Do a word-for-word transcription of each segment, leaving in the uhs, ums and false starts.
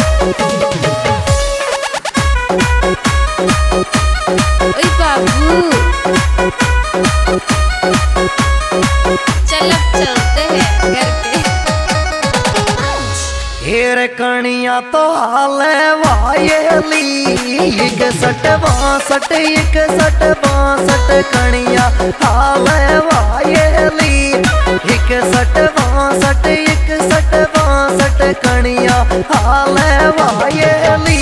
ओए बाबू चल अब चलते हैं घर पे। हेर कणिया तो हाले वायली एक सट बासठ एक सट बासठ कणिया हाले वायली एक सट बासठ एक सट बासठ कणिया हाले वायली।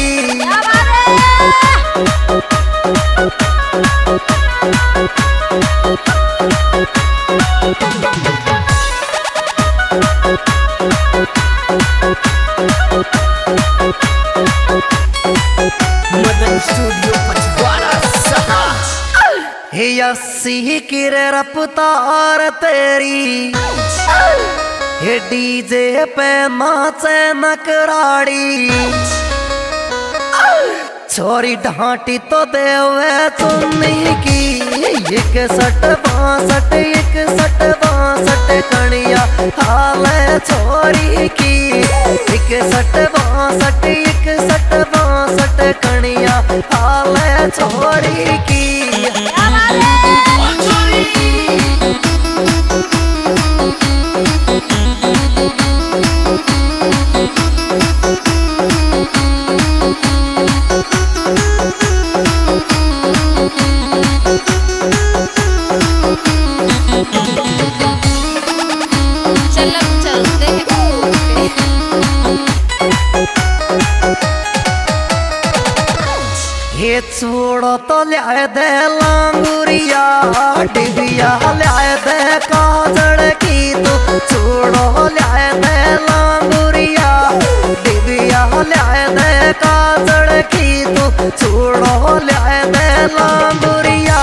मदन स्टूडियो पचवाड़ा सहा। हे अस्सी की रफ्तार तेरी हे डीजे पे नाचे नकराड़ी छोरी ढांटी तो देवे चुन्नी की एक सट बासठ एक सट बासठ कणिया हाले छोरी की एक सट बासठ एक सट बासठ कणिया हाले छोरी की। चल अब चलते हैं। ये छोड़ो तो लिया दे लांगुरिया डिबिया लिया दे काजड़ की तू छोड़ो लिया दे लांगुरिया डिबिया लिया दे काजड़ की तू छोड़ो लिया दे लांगुरिया।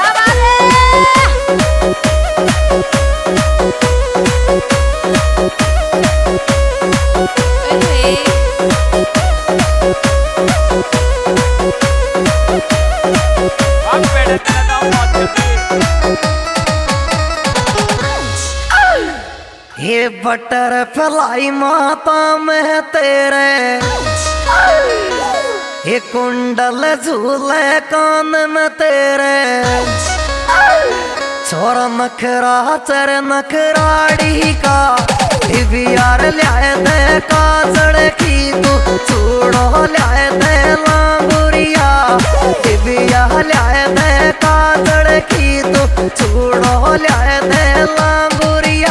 ये बटर फलाई माता में तेरे ये कुंडल झूले कान में तेरे छोरा नखरा चर नखराड़ी का यार लिया दे काजड़ की तू छोड़ो लिया दे लांगुरिया डिबिया लिया दे काजड़ की तू छोड़ो लिया दे लांगुरिया।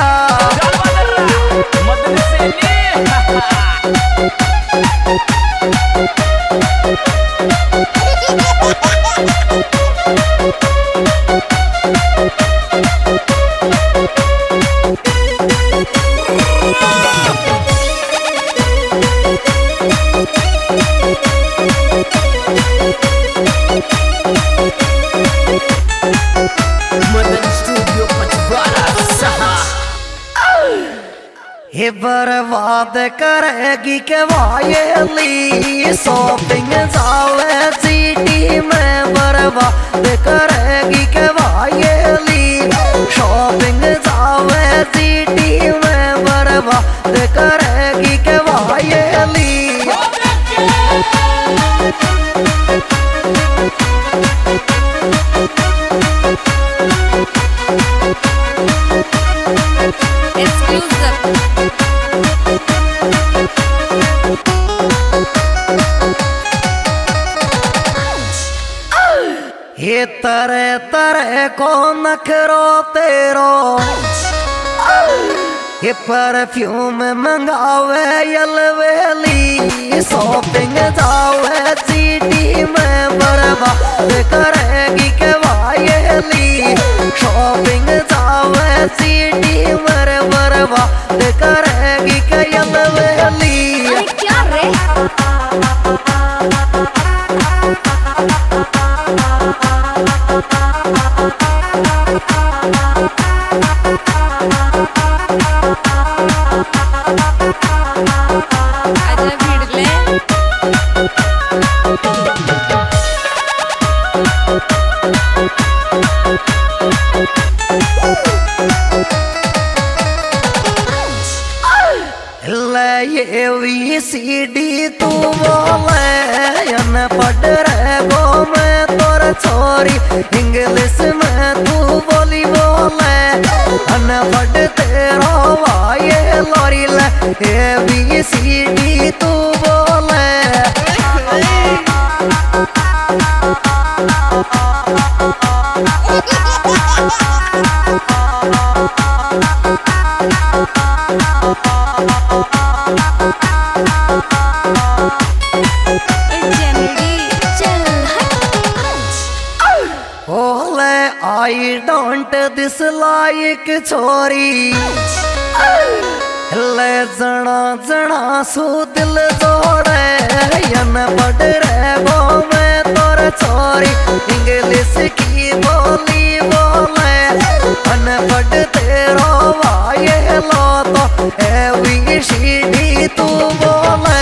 मदन स्टूडियो पचवाड़ा सहा। ये बर्बाद करेगी के वायली शॉपिंग जावे सिटी में बर्बाद करेगी के वायली शॉपिंग जावे सिटी में बर्बाद करेगी के वायली। ये तरह तरह को नखरो तेरो ये परफ्यूम मंगावे यलवेली शॉपिंग जावे सिटी में बर्बाद करेगी के वायली शॉपिंग जावे सिटी में बर्बाद करेगी के यलवेली। अरे क्या रे आजा भीड़ ले। ये वी सी डी तू बोले अन पढ़ रहे गो मैं तोर छोरी इंग्लिश में तू बोली बोले अन पढ़ तेरा वाये लोरी ले ए बी सी डी तू बोले आई डोंट डिसलाइक छोरी ले जना जना सो दिल जोड़े यन पढ़ रहे वो मैं तोर छोरी इंग्लिश की बोली बोले अन पढ़ तेरा वाये लो तो ए बी सी डी तू बोले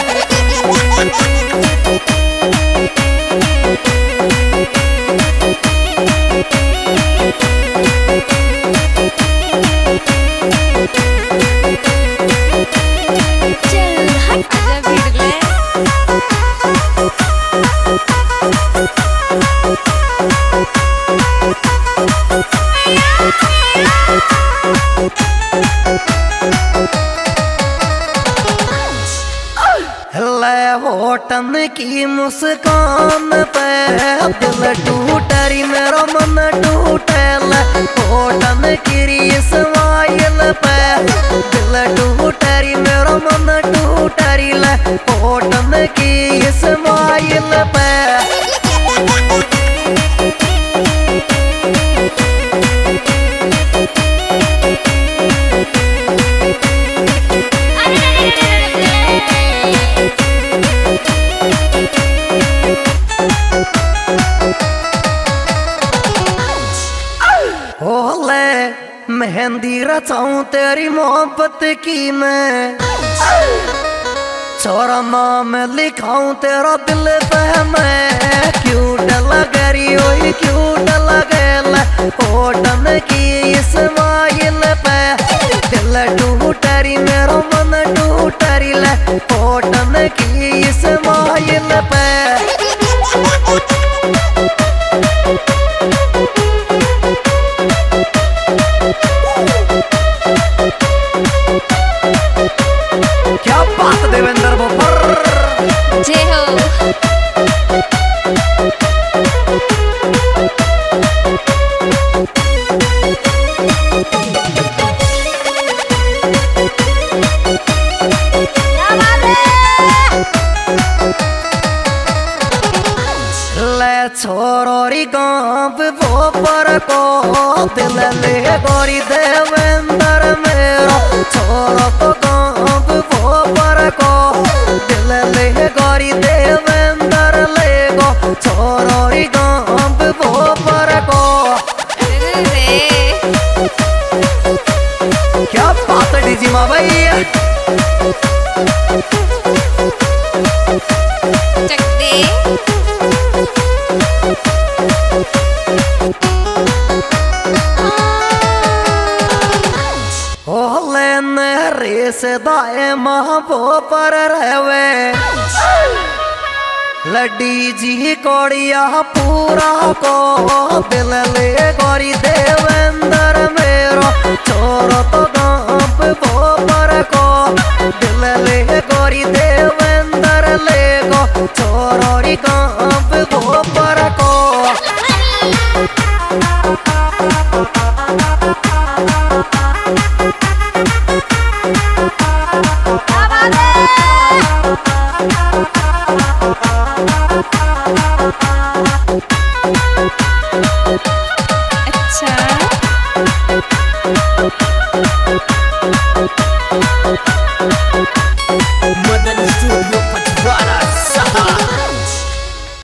होटन की मुस्कान पे दिल टूटरी मेरा मन टूटे होटन की स्माइल पे दिल टूटरी मेरा मन टूटरी होटन की स्माइल पे मेहंदी रचाऊं तेरी मोहब्बत की मैं छोरा नाम लिखाऊं तेरा दिल पे मैं क्यूट लगे रही हो क्यूट लगे होटन की स्माइल पे दिल टूटरी मेरा मन टूटरी होटन की स्माइल पे क्या बात देवेंद्र बोपर जय हो ले छोरोरी गाँव वो पर को दिल ले गोरी देवेंद्र मेरा छोरो तो गाँव वो पर को दिल ले गोरी देवेंद्र ले गो छोरोरी गाँव वो पर को क्या बात है डीजी माँ भैया चक दे रेस दाए माँ वो पर रहवे लड्डी जी कोड़िया पूरा को दिल ले गोरी देवेंद्र मेरो छोरो तो